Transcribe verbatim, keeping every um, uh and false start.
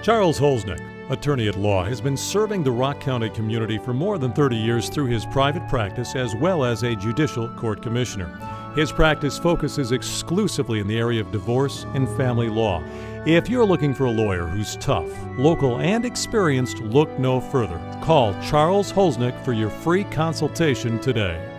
Charles Holznecht, attorney at law, has been serving the Rock County community for more than thirty years through his private practice as well as a judicial court commissioner. His practice focuses exclusively in the area of divorce and family law. If you're looking for a lawyer who's tough, local, and experienced, look no further. Call Charles Holznecht for your free consultation today.